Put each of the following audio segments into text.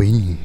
Oi.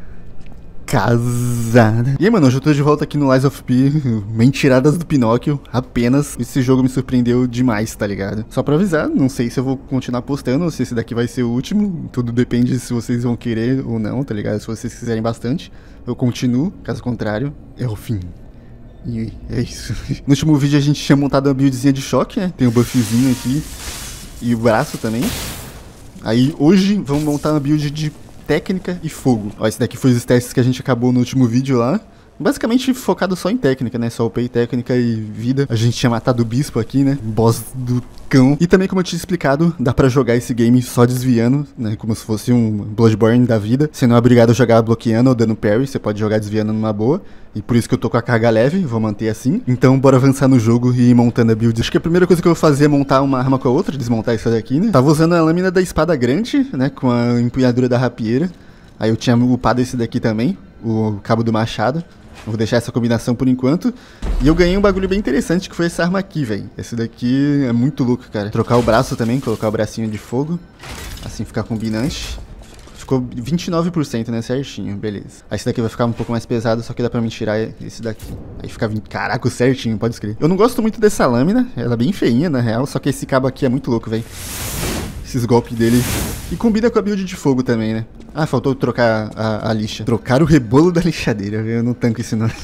Casada. E aí, mano, hoje eu tô de volta aqui no Lies of P, mentiradas do Pinóquio, apenas. Esse jogo me surpreendeu demais, tá ligado? Só pra avisar, não sei se eu vou continuar postando ou se esse daqui vai ser o último. Tudo depende se vocês vão querer ou não, tá ligado? Se vocês quiserem bastante, eu continuo. Caso contrário, é o fim. E é isso. No último vídeo a gente tinha montado uma buildzinha de choque, né? Tem o buffzinho aqui e o braço também. Aí hoje vamos montar uma build de técnica e fogo. Ó, esse daqui foi os testes que a gente acabou no último vídeo lá. Basicamente focado só em técnica, né? Só upei técnica e vida. A gente tinha matado o bispo aqui, né? Boss do cão. E também, como eu tinha explicado, dá pra jogar esse game só desviando, né? Como se fosse um Bloodborne da vida. Você não é obrigado a jogar bloqueando ou dando parry. Você pode jogar desviando numa boa. E por isso que eu tô com a carga leve, vou manter assim. Então bora avançar no jogo e ir montando a build. Acho que a primeira coisa que eu vou fazer é montar uma arma com a outra, desmontar isso daqui, né? Tava usando a lâmina da espada grande, né? Com a empunhadura da rapieira. Aí eu tinha upado esse daqui também, o cabo do machado. Vou deixar essa combinação por enquanto. E eu ganhei um bagulho bem interessante, que foi essa arma aqui, velho. Esse daqui é muito louco, cara. Trocar o braço também, colocar o bracinho de fogo. Assim ficar combinante. Ficou 29%, né? Certinho, beleza. Aí esse daqui vai ficar um pouco mais pesado, só que dá pra me tirar esse daqui. Aí fica, caraca, certinho, pode escrever. Eu não gosto muito dessa lâmina, ela é bem feinha, na real. Só que esse cabo aqui é muito louco, velho. Esses golpes dele. E combina com a build de fogo também, né? Ah, faltou trocar a lixa. Trocar o rebolo da lixadeira. Eu não tanco esse nome.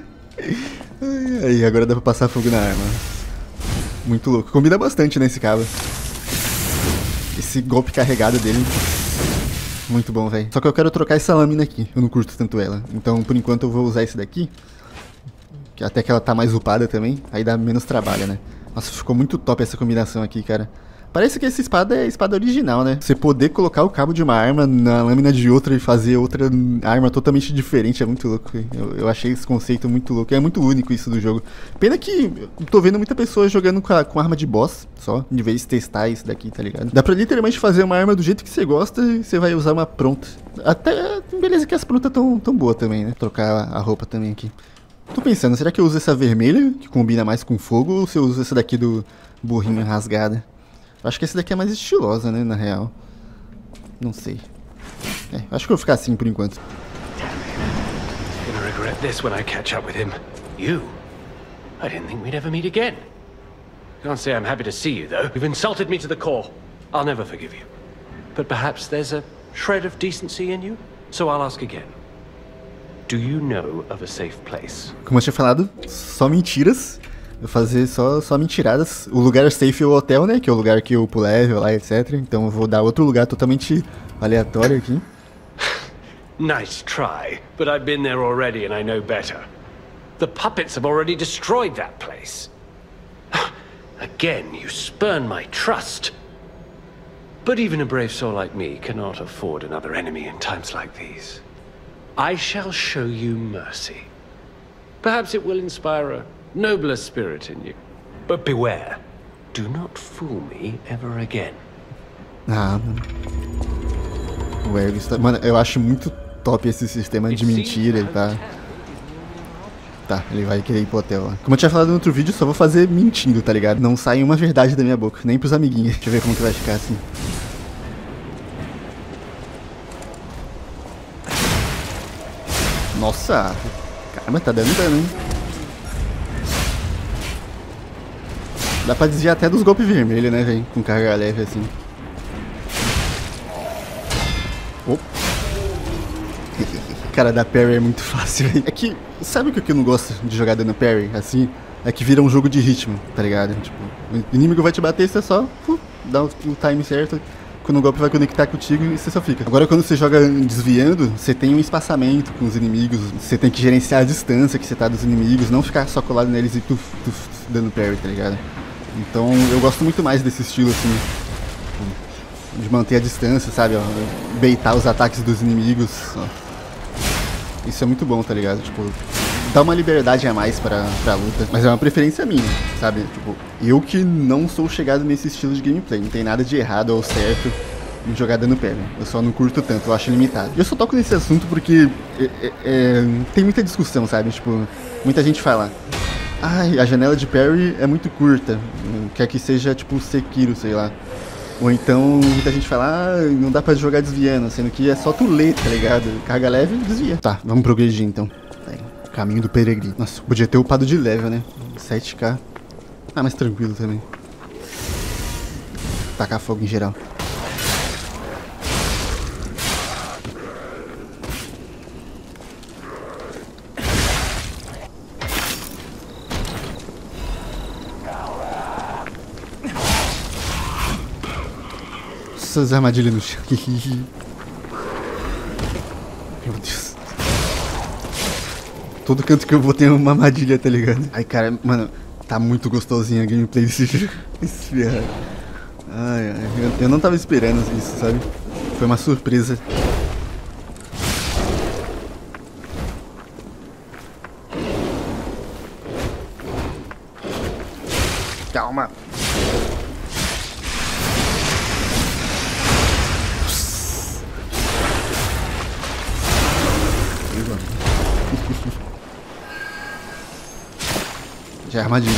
Aí, agora dá pra passar fogo na arma. Muito louco. Combina bastante, né, esse cabo. Esse golpe carregado dele. Muito bom, velho. Só que eu quero trocar essa lâmina aqui. Eu não curto tanto ela. Então, por enquanto, eu vou usar esse daqui. Até que ela tá mais upada também. Aí dá menos trabalho, né? Nossa, ficou muito top essa combinação aqui, cara. Parece que essa espada é a espada original, né? Você poder colocar o cabo de uma arma na lâmina de outra e fazer outra arma totalmente diferente é muito louco. Eu achei esse conceito muito louco. É muito único isso do jogo. Pena que eu tô vendo muita pessoa jogando com arma de boss só, de vez de testar isso daqui, tá ligado? Dá pra literalmente fazer uma arma do jeito que você gosta e você vai usar uma pronta. Até, beleza que as prontas tão boas também, né? Trocar a roupa também aqui. Tô pensando, será que eu uso essa vermelha, que combina mais com fogo, ou se eu uso essa daqui do burrinho rasgada? Acho que essa daqui é mais estilosa, né, na real. Não sei. Acho que eu vou ficar assim por enquanto. Gonna regret this when I catch up with him. You? I didn't think we'd ever meet again. Can't say I'm happy to see you, though. You've insulted me to the core. I'll never forgive you. But perhaps there's a shred of decency in you? So I'll ask again. Do you know of a safe place? Como eu tinha falado, só mentiras. Eu fazer só mentiradas. O lugar safe é o hotel, né? Que é o lugar que eu pulo level lá, etc. Então eu vou dar outro lugar totalmente aleatório aqui. Nice try, but I've been there already and I know better. The puppets have already destroyed that place. Again, you spurn my trust. But even a brave soul like me cannot afford another enemy in times like these. I shall show you mercy. Perhaps it will inspire a nobler spirit in you. But beware. Do not fool me ever again. Ah, mano. O Ergo está... Mano, eu acho muito top esse sistema de mentira, ele tá... Tá, ele vai querer ir pro hotel lá. Como eu tinha falado no outro vídeo, só vou fazer mentindo, tá ligado? Não sai uma verdade da minha boca, nem pros amiguinhos. Deixa eu ver como que vai ficar assim. Nossa! Caramba, tá dando dano, hein? Dá pra desviar até dos golpes vermelhos, né, velho? Com carga leve assim. Opa. Cara, dar parry é muito fácil, velho. É que, sabe o que eu não gosto de jogar dando parry, assim? É que vira um jogo de ritmo, tá ligado? Tipo, o inimigo vai te bater, você só dá o time certo. Quando o golpe vai conectar contigo e você só fica. Agora quando você joga desviando, você tem um espaçamento com os inimigos. Você tem que gerenciar a distância que você tá dos inimigos. Não ficar só colado neles e dando parry, tá ligado? Então eu gosto muito mais desse estilo assim. De manter a distância, sabe? Ó, baitar os ataques dos inimigos. Ó. Isso é muito bom, tá ligado? Tipo, dá uma liberdade a mais pra luta. Mas é uma preferência minha, sabe? Tipo, eu que não sou chegado nesse estilo de gameplay. Não tem nada de errado ou certo em jogar dando parry. Eu só não curto tanto, eu acho limitado. Eu só toco nesse assunto porque tem muita discussão, sabe? Tipo, muita gente fala: ai, a janela de parry é muito curta. Quer que seja tipo Sekiro, sei lá. Ou então, muita gente fala, ah, não dá pra jogar desviando, sendo que é só tu ler, tá ligado? Carga leve e desvia. Tá, vamos progredir então. Aí, caminho do peregrino. Nossa, podia ter upado de level, né? 7k. Ah, mas tranquilo também. Tacar fogo em geral. Essas armadilhas no chão. Meu Deus. Todo canto que eu vou tem uma armadilha, tá ligado? Ai, cara, mano, tá muito gostosinha a gameplay desse jogo. Esse ai, ai, eu não tava esperando isso, sabe? Foi uma surpresa. Calma. Já é armadilha.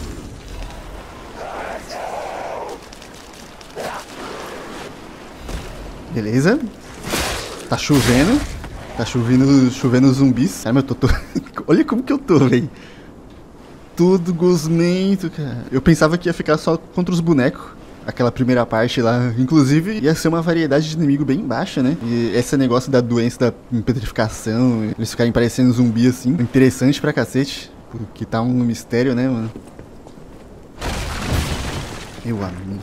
Beleza. Tá chovendo. Tá chovendo zumbis. Ai, meu, tô... Olha como que eu tô, velho. Tudo gosmento, cara. Eu pensava que ia ficar só contra os bonecos. Aquela primeira parte lá. Inclusive, ia ser uma variedade de inimigo bem baixa, né? E esse negócio da doença da petrificação, eles ficarem parecendo zumbi assim. Interessante pra cacete. Porque tá um mistério, né, mano? Meu amigo.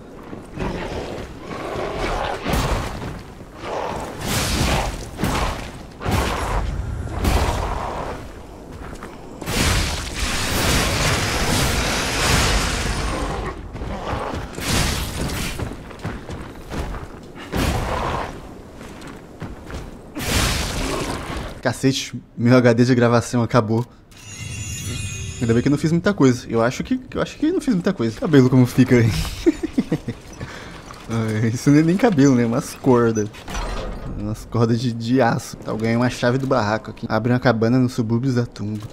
Cacete, meu HD de gravação acabou. Ainda bem que eu não fiz muita coisa. Eu acho que não fiz muita coisa. Cabelo como fica aí. Isso não é nem cabelo, né? Umas cordas. Umas cordas de aço. Tá, eu ganhei uma chave do barraco aqui. Abre uma cabana nos subúrbios da tumba.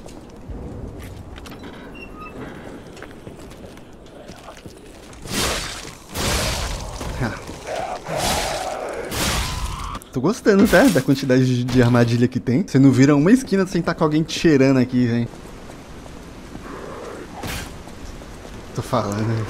Tô gostando, tá? Da quantidade de armadilha que tem. Você não vira uma esquina sem estar com alguém te cheirando aqui, velho. Tô falando.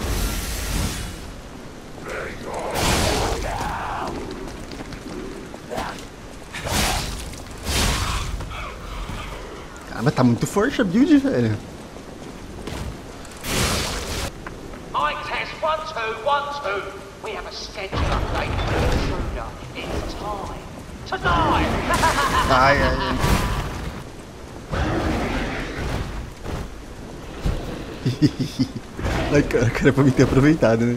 Caramba, tá muito forte a build, velho. Mic test 1 2 1 2. We have a schedule update for the intruder. It's time. Tonight! Ai, ai, ai. Ai, cara, é pra mim ter aproveitado, né?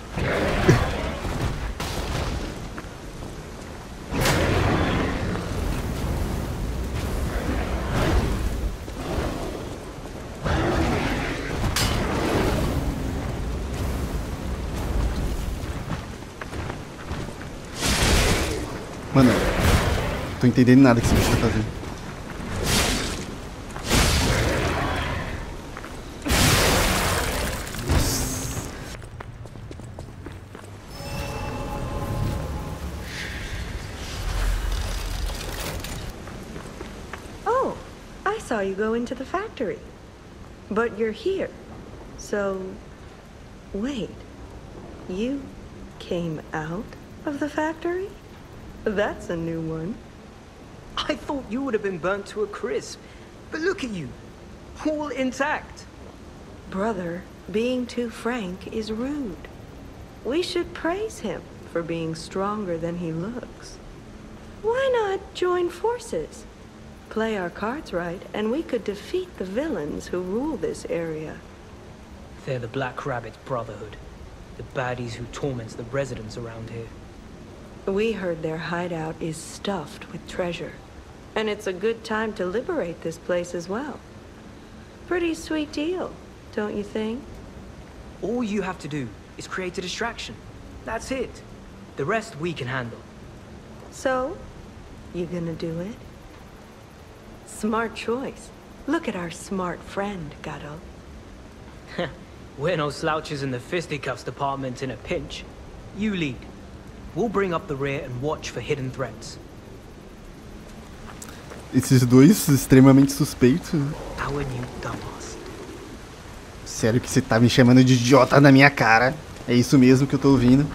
Mano, tô entendendo nada que esse bicho tá fazendo. Oh, I saw you go into the factory. But you're here. So, wait. You came out of the factory? That's a new one. I thought you would have been burnt to a crisp. But look at you, all intact. Brother, being too frank is rude. We should praise him for being stronger than he looks. Why not join forces? Play our cards right, and we could defeat the villains who rule this area. They're the Black Rabbit Brotherhood, the baddies who torment the residents around here. We heard their hideout is stuffed with treasure. And it's a good time to liberate this place as well. Pretty sweet deal, don't you think? All you have to do is create a distraction. That's it. The rest we can handle. So, you gonna do it? Smart choice. Look at our smart friend, Gato. We're no slouches in the fisticuffs department in a pinch. you lead. We'll bring up the rear and watch for hidden threats. Esses dois extremamente suspeitos. Our new dumbass. Sério que você tá me chamando de idiota na minha cara? É isso mesmo que eu tô ouvindo.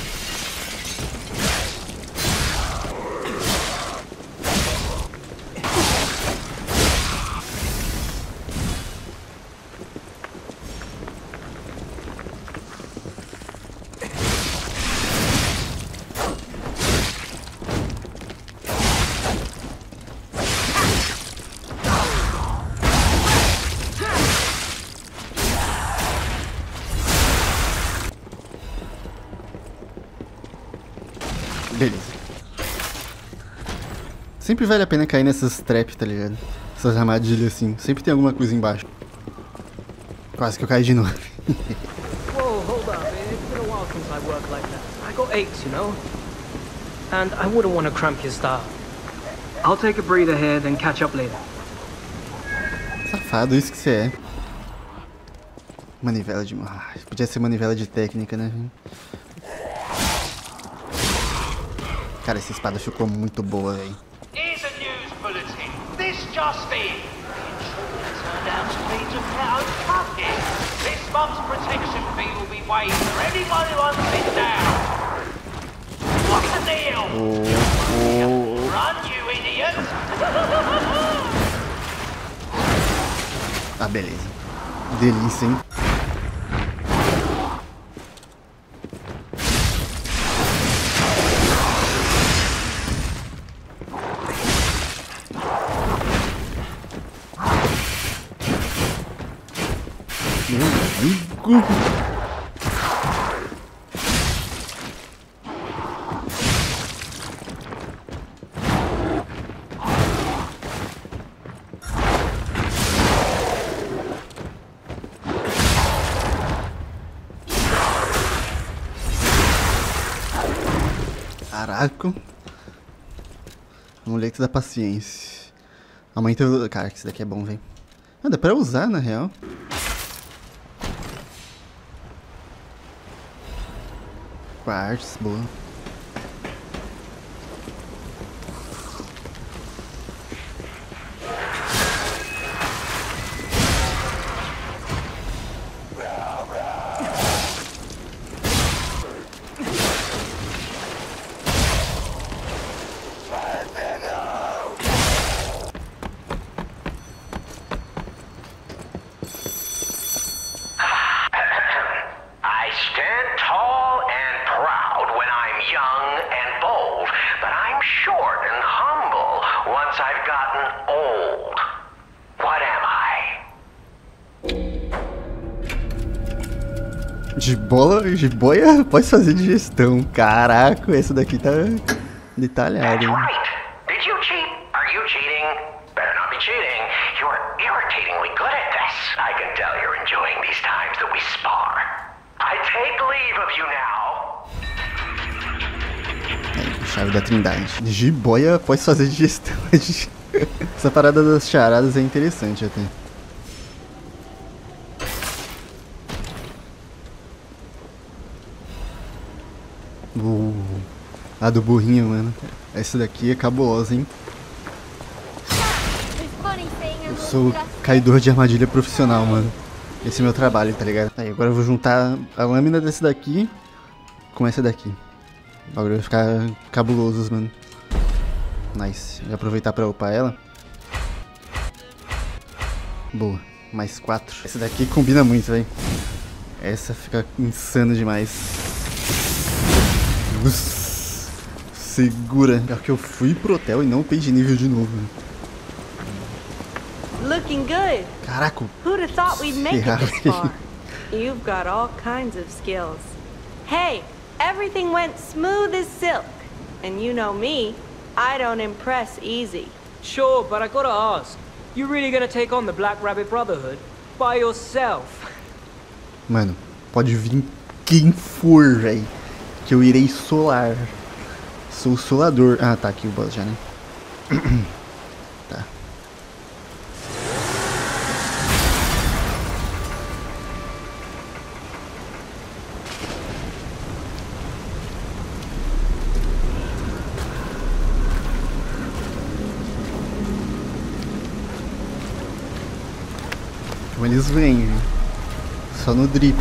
Beleza. Sempre vale a pena cair nessas traps, tá ligado? Essas armadilhas assim. Sempre tem alguma coisa embaixo. Quase que eu caí de novo. Whoa, hold up. It's been a while since I worked like that. I got aches, you know? And I wouldn't want to cramp your style. I'll take a breather here, then catch up later. Safado, isso que você é. Manivela de... Ah, podia ser manivela de técnica, né? Cara, essa espada ficou muito boa, velho. Here's a news bulletin. This just in. The intruder turned out to be the Cloud Puppet. This month's protection fee will be waived for anyone who hunts it down. What's the deal? Run, you idiot! Ah, beleza. Delícia, hein? Meu amigo. Caraca. Amuleto da paciência. Aumenta o... Cara, que esse daqui é bom, velho. Ah, dá pra usar, na real. Quartz, boa. I stand tall and proud when I'm young and bold, but I'm short and humble once I've gotten old. What am I? De boia pode fazer digestão. Caraca, essa daqui tá detalhada, hein? Right. Did you cheat? Are you cheating? Better not be cheating. You're irritatingly good at this. I can tell you're enjoying these times that we spar. I take leave of you now. Aí, chave da trindade. Jiboia pode fazer digestão. Essa parada das charadas é interessante até. A do burrinho, mano. Essa daqui é cabulosa, hein? Eu sou caidor de armadilha profissional, mano. Esse é meu trabalho, tá ligado? Aí, agora eu vou juntar a lâmina desse daqui com essa daqui. Agora vai ficar cabuloso, mano. Nice. Vou aproveitar pra upar ela. Boa. Mais 4. Essa daqui combina muito, velho. Essa fica insano demais. Segura. Pior que eu fui pro hotel e não upei de nível de novo. Looking good. Caraca. Who'd have thought we'd make it this far? You've got all kinds of skills. Hey, everything went smooth as silk. And you know me, I don't impress easy. Sure, but I gotta ask. You really gonna take on the Black Rabbit Brotherhood by yourself? Mano, pode vir quem for, velho. Que eu irei solar. Sou o solador. Ah, tá aqui o boss já, né? Tá. como eles vêm, viu? Só no drip.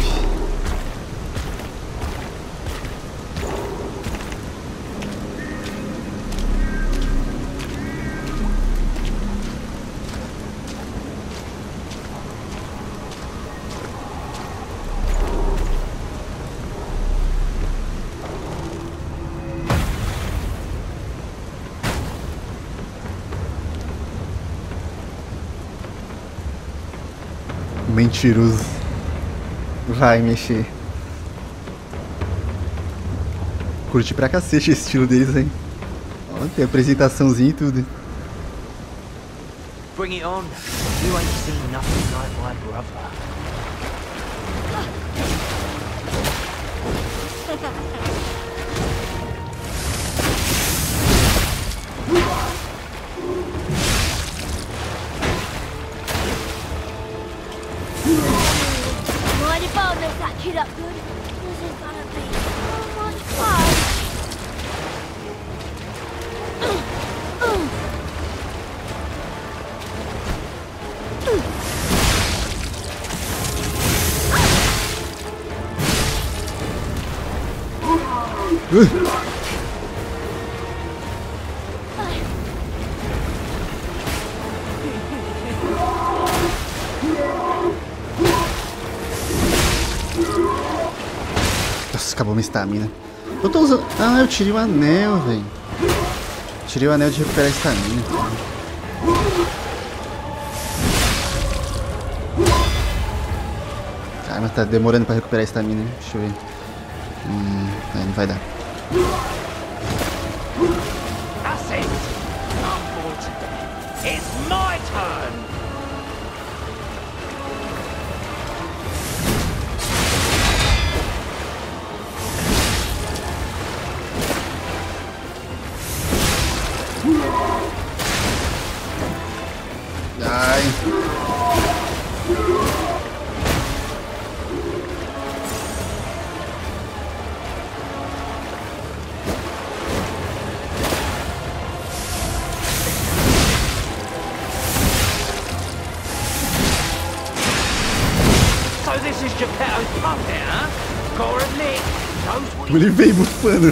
Mentiroso. Vai mexer. Curti pra cacete esse estilo deles, hein? Ó, tem apresentaçãozinha e tudo. Bring it on. You ain't seen nothing like my brother. Mind if I mess that kid up good? This is gonna be so much fun. Nossa, acabou minha estamina. Eu tô usando... Ah, eu tirei o anel, velho. Tirei o anel de recuperar a estamina. Ah, mas tá demorando pra recuperar a estamina. Deixa eu ver. Não vai dar. That's it. I'm bored to death. It's my turn. Ai. So this is Geppetto's puppet, huh? Gotta admit, knows what Ele veio bufando.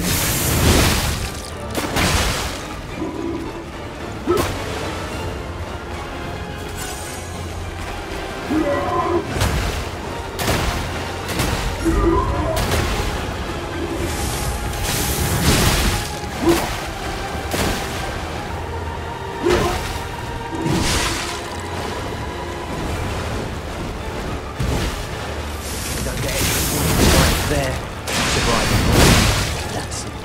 there. Surviving. That's it.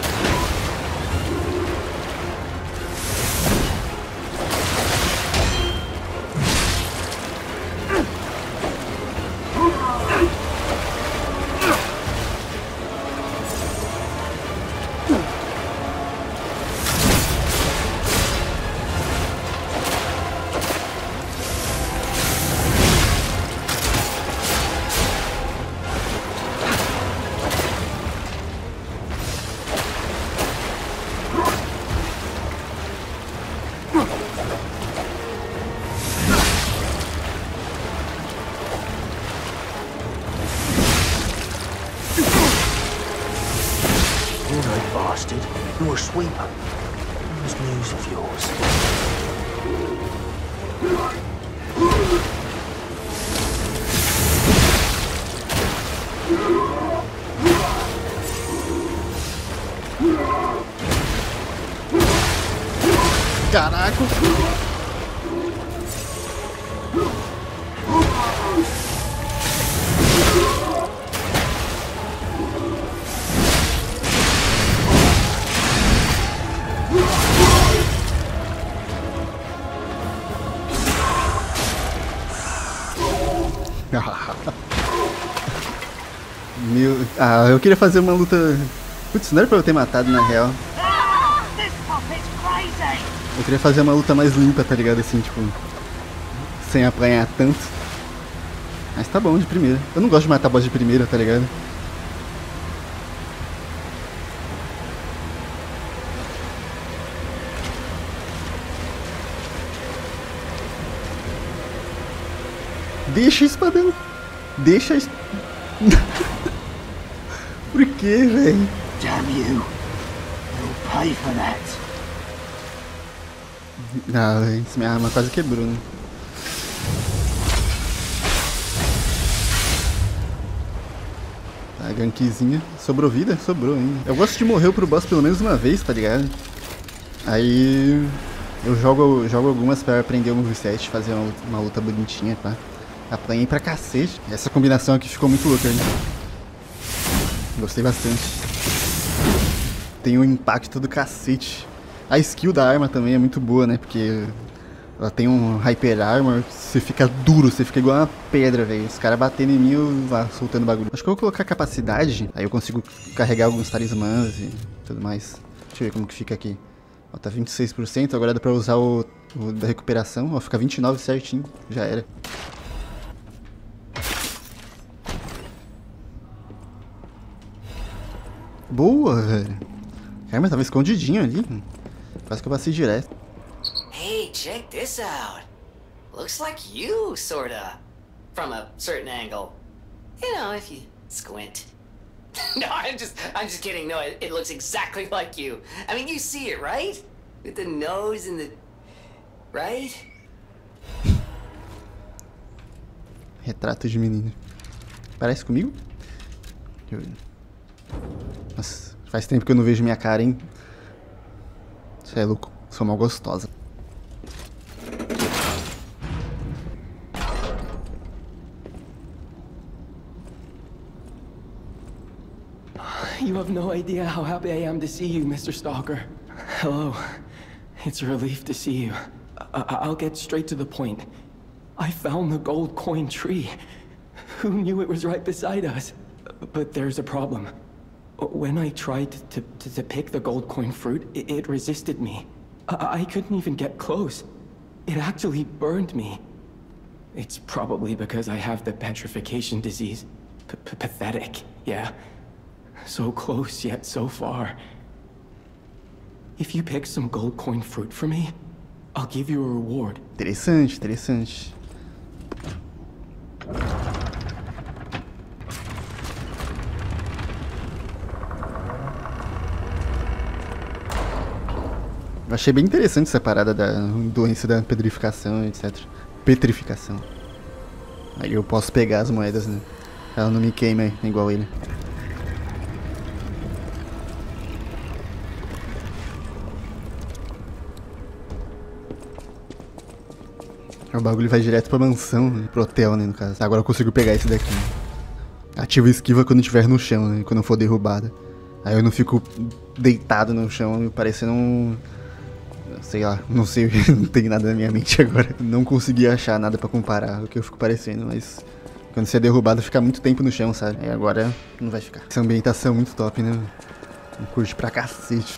You're no bastard. You're a sweeper. Where's news of yours? Caraca! Eu queria fazer uma luta. Putz, não era pra eu ter matado na real. This puppet's crazy! Eu queria fazer uma luta mais limpa, tá ligado? Assim, tipo, sem apanhar tanto. Mas tá bom de primeira. Eu não gosto de matar boss de primeira, tá ligado? Deixa o espadão. Deixa... Por que, velho? Damn you. You'll pay for that. Ah, velho, essa minha arma quase quebrou, né? A gankzinha. Sobrou vida? Sobrou ainda. Eu gosto de morrer pro boss pelo menos uma vez, tá ligado? Aí eu jogo algumas pra aprender o moveset, fazer uma luta bonitinha, tá? Apanhei pra cacete. Essa combinação aqui ficou muito louca, hein? Gostei bastante. Tem um impacto do cacete. A skill da arma também é muito boa, né? Porque ela tem um Hyper Armor, você fica duro, você fica igual uma pedra, velho. Os caras batendo em mim, eu vá soltando bagulho. Acho que eu vou colocar capacidade, aí eu consigo carregar alguns talismãs e tudo mais. Deixa eu ver como que fica aqui. Ó, tá 26%, agora dá pra usar o da recuperação. Ó, fica 29 certinho, já era. Boa, velho. Caramba, tava escondidinho ali. Quase que eu passei direto. Hey, check this out. Looks like you, sorta. From a certain angle. You know, if you squint. No, I'm just kidding. No, it looks exactly like you. I mean, you see it, right? With the nose and the... Right? Retrato de menino. Parece comigo? Nossa, faz tempo que eu não vejo minha cara, hein? Você é louco. Sou mal gostosa. You have no idea how happy I am to see you, Mr. Stalker. Hello. It's a relief to see you. I'll get straight to the point. I found the gold coin tree. Who knew it was right beside us? But there's a problem. When I tried to pick the gold coin fruit, it resisted me. I couldn't even get close. It actually burned me. It's probably because I have the petrification disease. Pathetic, yeah. So close, yet so far. If you pick some gold coin fruit for me, I'll give you a reward. Interessante, interessante. Eu achei bem interessante essa parada da doença da petrificação, etc. Petrificação. Aí eu posso pegar as moedas, né? Ela não me queima igual ele. O bagulho vai direto pra mansão, né? Pro hotel, né, no caso. Agora eu consigo pegar esse daqui. Ativa esquiva quando estiver no chão, né? Quando eu for derrubada. Aí eu não fico deitado no chão, parecendo um... Sei lá, não sei, não tem nada na minha mente agora. Não consegui achar nada pra comparar o que eu fico parecendo, mas... Quando você é derrubado, fica muito tempo no chão, sabe? Aí agora não vai ficar. Essa ambientação é muito top, né? Eu curto pra cacete.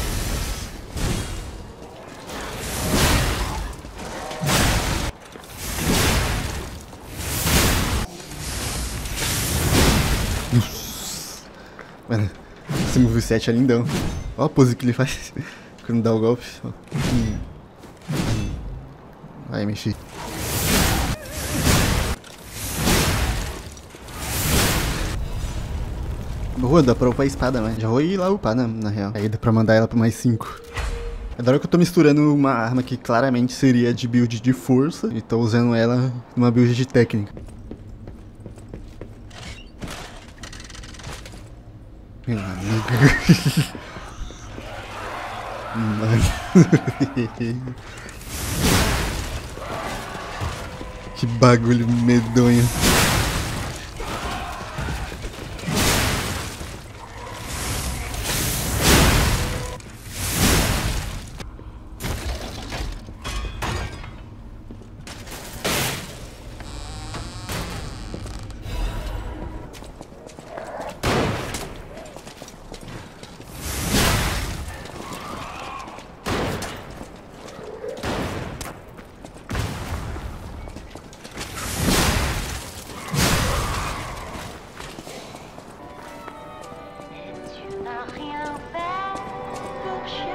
Mano, esse moveset é lindão. Ó a pose que ele faz quando dá o golpe. Vai mexer. Boa, dá pra upar a espada, mas já vou ir lá upar na real. Aí dá pra mandar ela pra mais 5. É da hora que eu tô misturando uma arma que claramente seria de build de força e tô usando ela numa build de técnica. Meu amigo. Mano. Que bagulho medonho.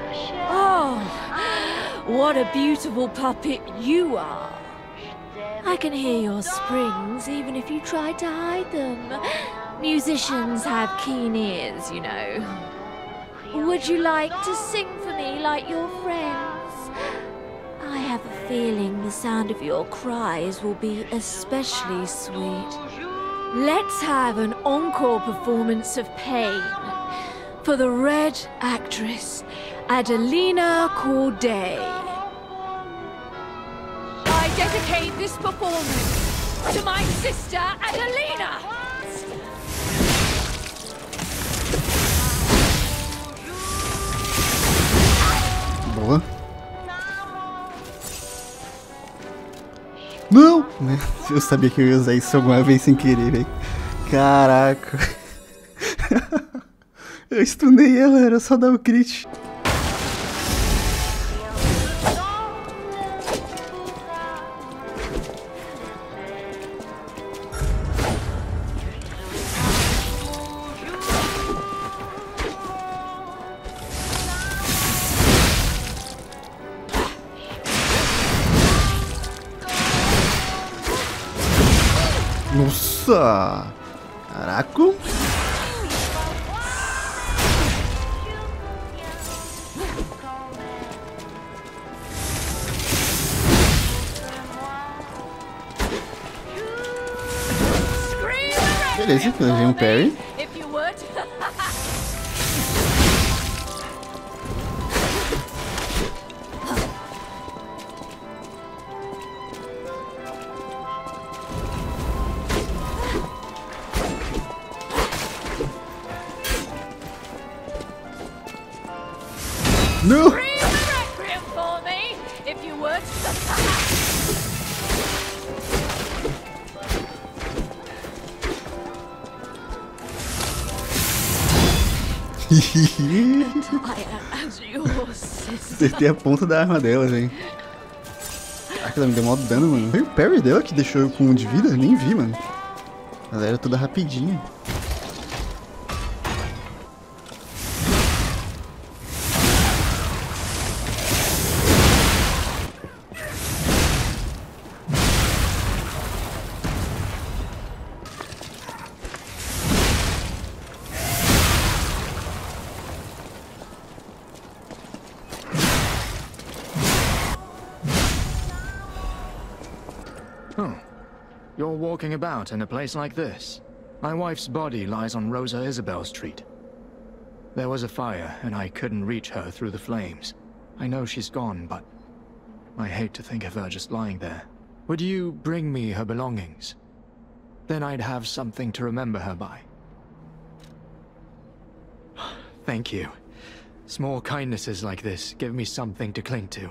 What a beautiful puppet you are. I can hear your springs even if you try to hide them. Musicians have keen ears, you know. Would you like to sing for me like your friends? I have a feeling the sound of your cries will be especially sweet. Let's have an encore performance of Pain for the Red actress, Adelina Corday. I dedicate this performance to my sister, Adelina! Boa. Não! Eu sabia que eu ia usar isso alguma vez sem querer, velho. Caraca. Eu stunei ela, era só dar o crit. Nossa! Caraca! Beleza, eu levei um parry. No! Acertei a ponta da arma dela, gente. Caraca, ela me deu mó dano, mano. Foi o parry dela que deixou eu com 1 de vida? Nem vi, mano. Ela era toda rapidinha. Oh, you're walking about in a place like this. My wife's body lies on Rosa Isabel Street. There was a fire, and I couldn't reach her through the flames. I know she's gone, but I hate to think of her just lying there. Would you bring me her belongings? Then I'd have something to remember her by. Thank you. Small kindnesses like this give me something to cling to.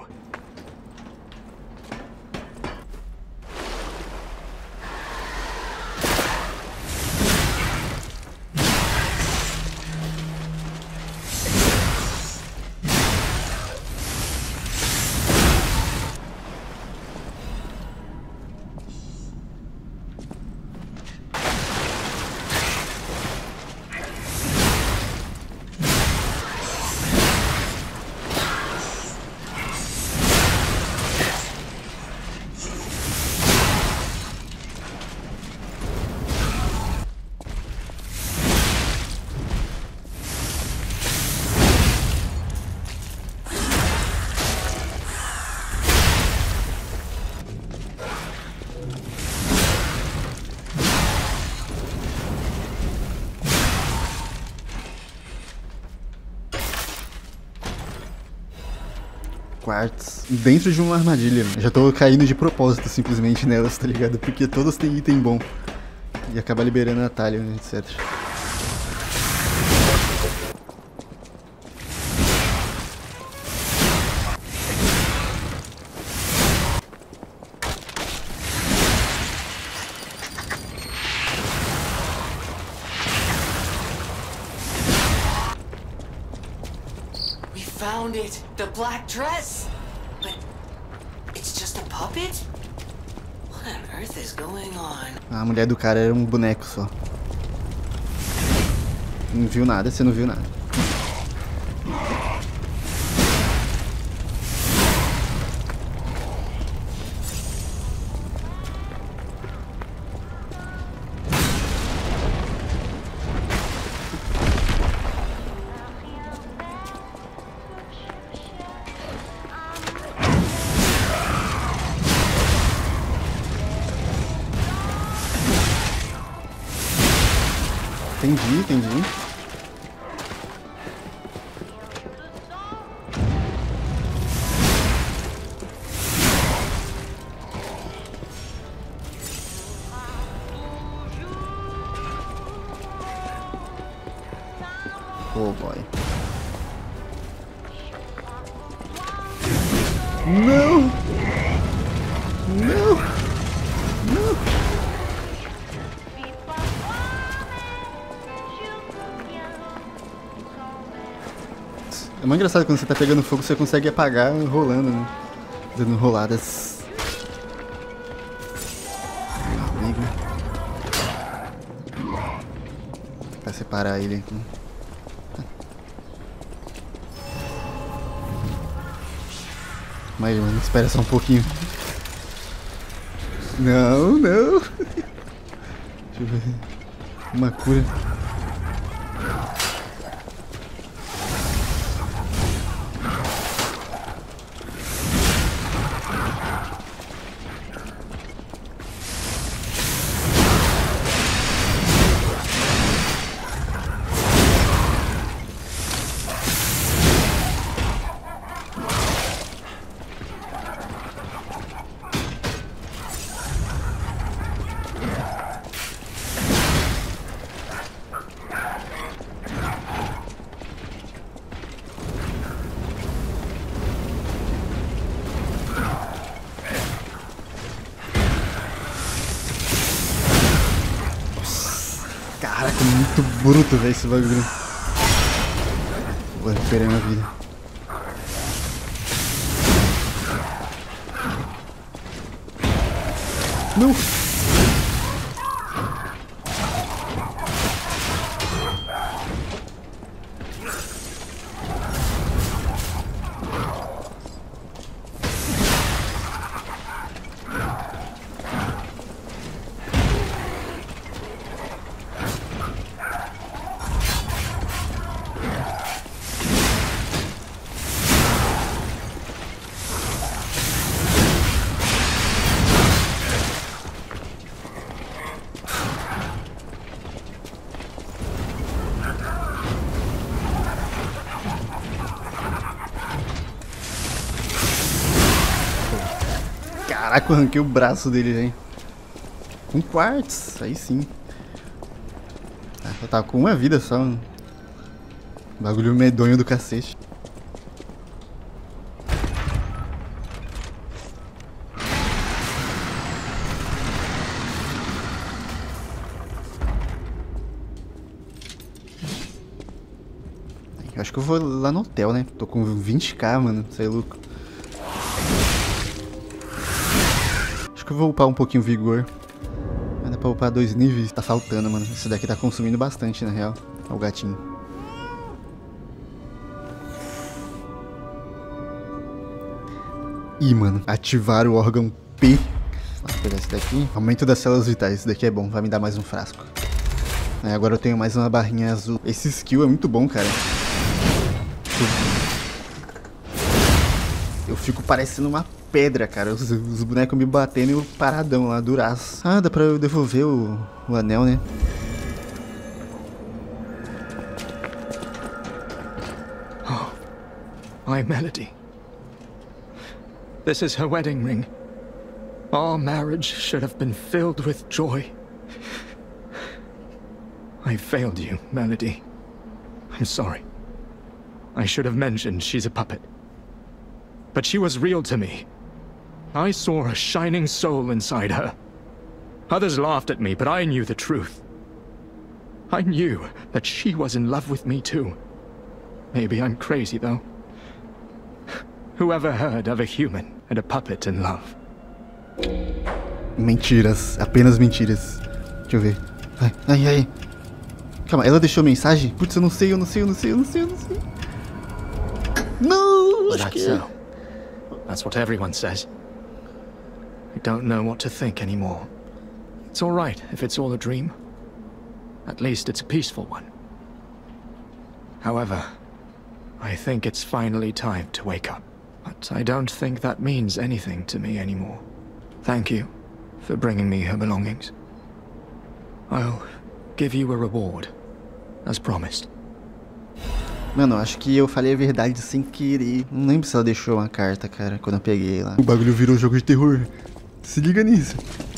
Quartz dentro de uma armadilha. Já tô caindo de propósito simplesmente nelas, tá ligado? Porque todas têm item bom. E acaba liberando atalho, né, etc. Found it! The black dress! But it's just a puppet? What on earth is going on? A mulher do cara era um boneco só. Não viu nada, você não viu nada. Entendi, entendi. Oh boy. Não! Não! Não! É muito engraçado quando você tá pegando fogo, você consegue apagar rolando, né? Dando roladas. Amigo. Pra separar ele aqui. Mas, mano, espera só um pouquinho. Não, não. Deixa eu ver. Uma cura. Caraca, muito bruto, velho, esse bagulho. Vou recuperar minha vida. Não! Caraca, eu arranquei o braço dele, velho. Com quartz, aí sim. Eu tava com uma vida só. Bagulho medonho do cacete. Eu acho que eu vou lá no hotel, né? Tô com 20k, mano. Você é louco. Acho que eu vou upar um pouquinho o vigor. Mas dá pra upar 2 níveis. Tá faltando, mano. Esse daqui tá consumindo bastante, na real. Olha o gatinho. Ih, mano. Ativar o órgão P. Vou pegar esse daqui. Aumento das células vitais. Esse daqui é bom. Vai me dar mais um frasco. Agora eu tenho mais uma barrinha azul. Esse skill é muito bom, cara. Eu fico parecendo uma pedra, cara. Os bonecos me batendo e eu paradão lá, duraço. Ah, dá pra eu devolver o anel, né? Oh, my Melody. This is her wedding ring. Our marriage should have been filled with joy. I failed you, Melody. I'm sorry. I should have mentioned she's a puppet. But she was real to me. I saw a shining soul inside her. Others laughed at me, but I knew the truth. I knew that she was in love with me too. Maybe I'm crazy, though. Whoever heard of a human and a puppet in love? Mentiras, apenas mentiras. Deixa eu ver. Ai. Calma, ela deixou mensagem? Putz, eu não sei. Não, acho que é. So. That's what everyone says. I don't know what to think anymore. It's all right if it's all a dream. At least it's a peaceful one. However, I think it's finally time to wake up. But I don't think that means anything to me anymore. Thank you for bringing me her belongings. I'll give you a reward as promised. Mano, eu acho que eu falei a verdade sem querer. Não lembro se ela deixou uma carta, cara, quando eu peguei lá. O bagulho virou jogo de terror. Se liga nisso.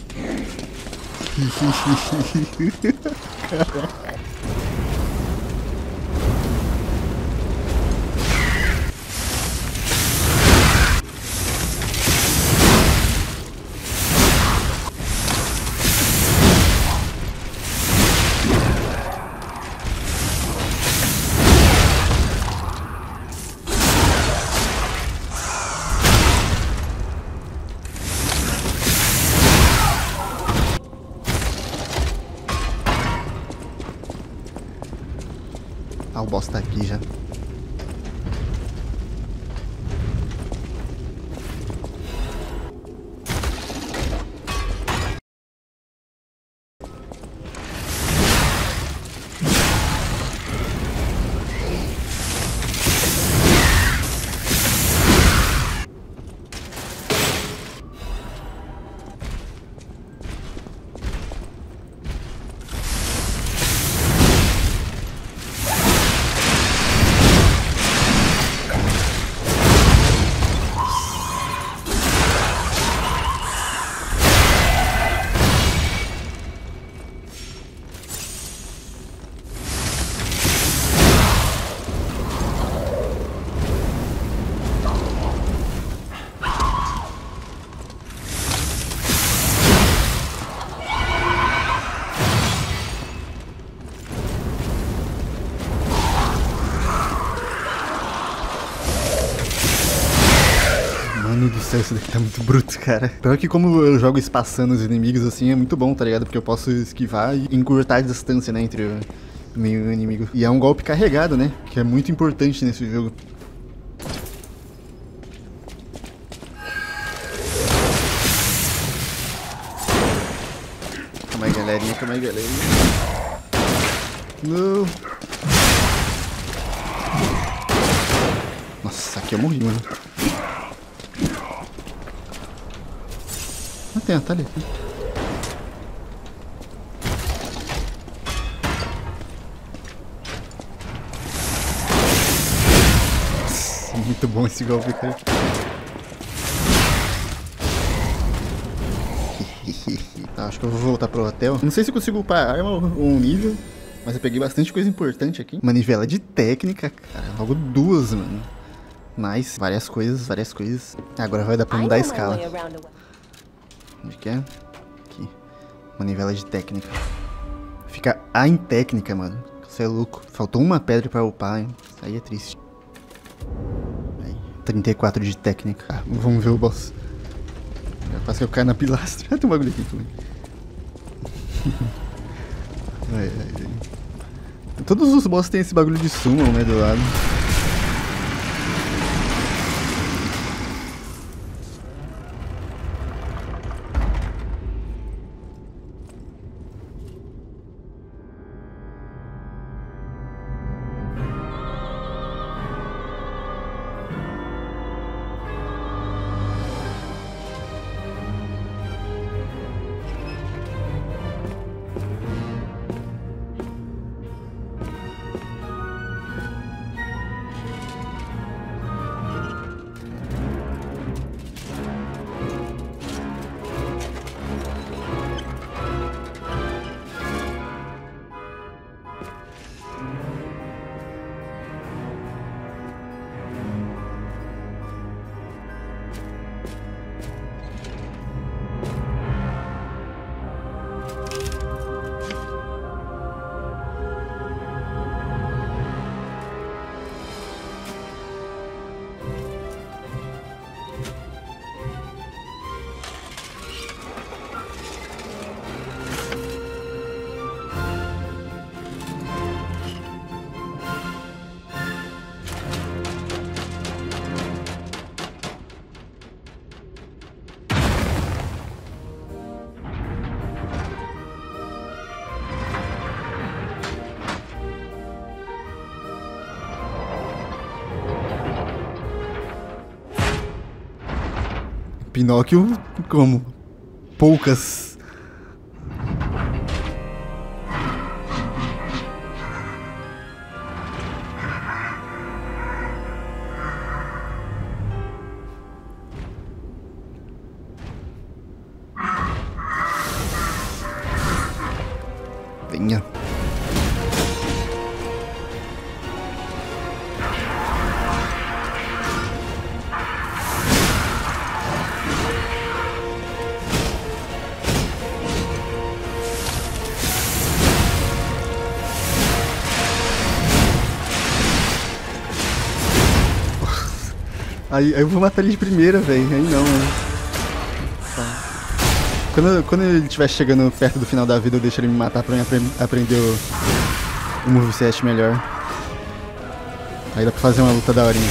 Ah, o boss tá aqui já. Mano do céu, isso daqui tá muito bruto, cara. Pior que como eu jogo espaçando os inimigos assim, é muito bom, tá ligado? Porque eu posso esquivar e encurtar a distância, né, entre o meio inimigo. E é um golpe carregado, né? Que é muito importante nesse jogo. Calma aí, galerinha, calma aí, galerinha. Não. Nossa, aqui eu morri, mano. Não tem atalho aqui. Nossa, muito bom esse golpe, cara. Tá, acho que eu vou voltar pro hotel. Não sei se eu consigo upar a arma ou um nível, mas eu peguei bastante coisa importante aqui. Manivela de técnica, cara. Logo duas, mano. Nice. Várias coisas, várias coisas. Agora vai dar pra mudar a escala. Onde que é? Aqui. Manivela de técnica. Fica A em técnica, mano. Você é louco. Faltou uma pedra pra upar, hein? Isso aí é triste. Aí, 34 de técnica. Ah, vamos ver o boss. Quase que eu caio na pilastra. Ah, tem um bagulho aqui também. Todos os boss tem esse bagulho de summon, né, do lado. Pinóquio, como? Poucas. Nha. Aí eu vou matar ele de primeira, velho. Aí não, mano. Quando ele estiver chegando perto do final da vida, eu deixo ele me matar pra mim aprender o moveset melhor. Aí dá pra fazer uma luta da horinha.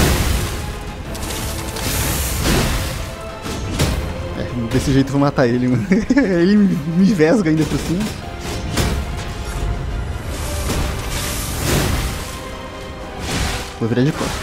Desse jeito eu vou matar ele, mano. Ele me vesga ainda por cima. Vou virar de costas.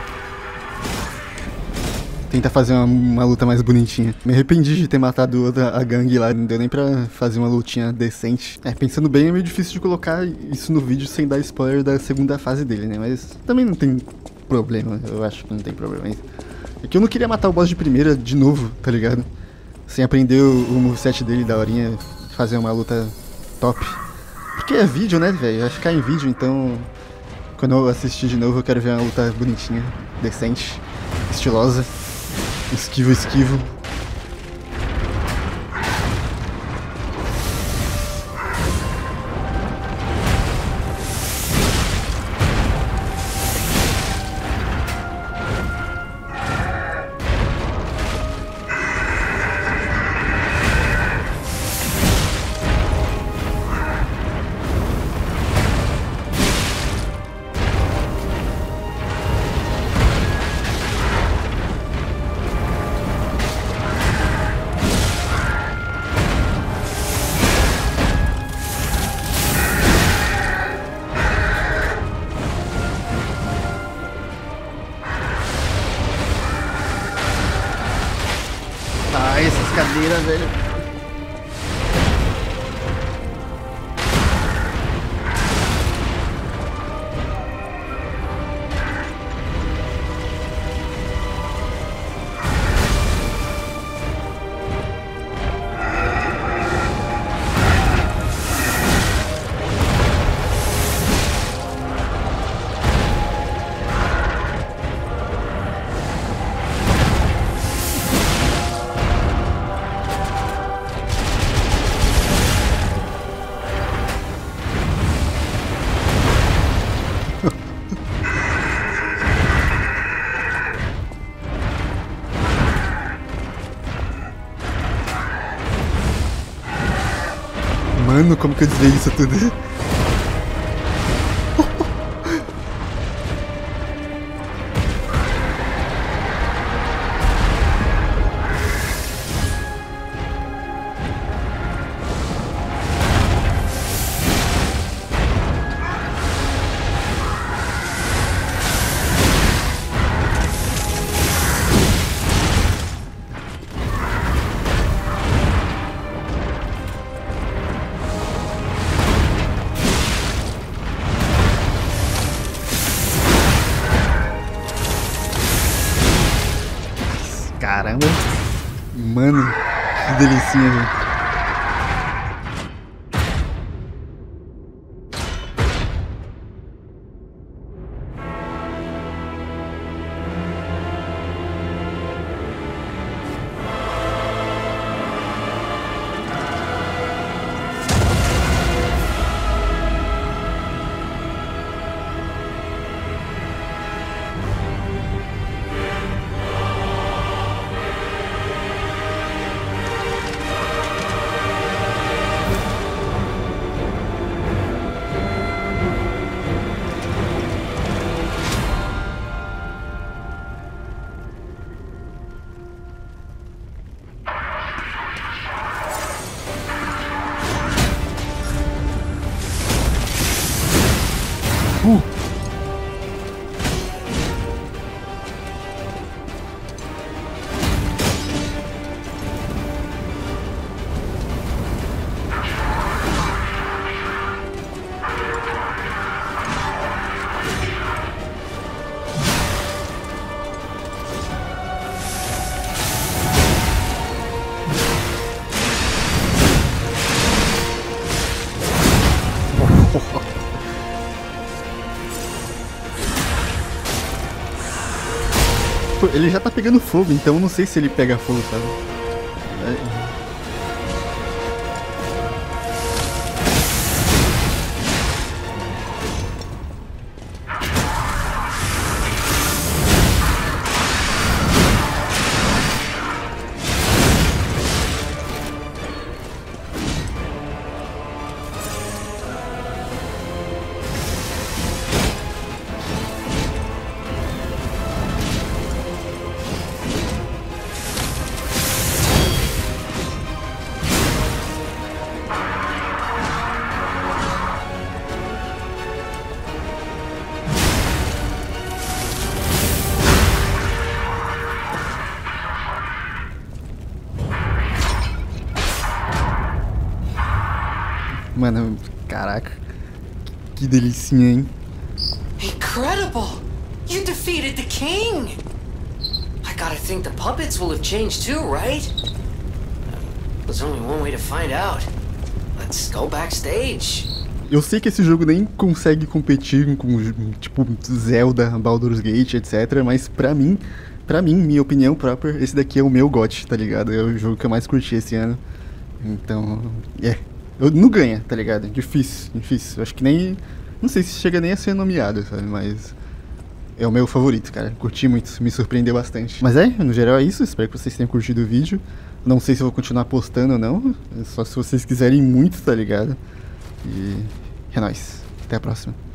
Tentar fazer uma luta mais bonitinha. Me arrependi de ter matado a gangue lá. Não deu nem pra fazer uma lutinha decente. Pensando bem, é meio difícil de colocar isso no vídeo sem dar spoiler da segunda fase dele, né? Mas também não tem problema. Eu acho que não tem problema. É que eu não queria matar o boss de primeira de novo, tá ligado? Sem aprender o moveset dele da horinha. Fazer uma luta top. Porque é vídeo, né, velho? Vai ficar em vídeo, então... Quando eu assistir de novo, eu quero ver uma luta bonitinha, decente, estilosa. Esquivo, esquivo. Essas cadeiras, velho. Mano, como que eu desviei isso tudo? Caramba. Mano, que delicinha, velho. Pô, ele já tá pegando fogo, então eu não sei se ele pega fogo, sabe? Mano, caraca. Que delicinha, hein? Incredible! You defeated the king! I gotta think the puppets will have changed too, right? There's only one way to find out. Let's go backstage. Eu sei que esse jogo nem consegue competir com, tipo, Zelda, Baldur's Gate, etc. Mas pra mim, minha opinião própria, esse daqui é o meu GOT, tá ligado? É o jogo que eu mais curti esse ano. Então, eu não ganha, tá ligado? Difícil. Eu acho que nem... Não sei se chega nem a ser nomeado, sabe? Mas é o meu favorito, cara. Curti muito, me surpreendeu bastante. Mas no geral é isso. Espero que vocês tenham curtido o vídeo. Não sei se eu vou continuar postando ou não. Só se vocês quiserem muito, tá ligado? E é nóis. Até a próxima.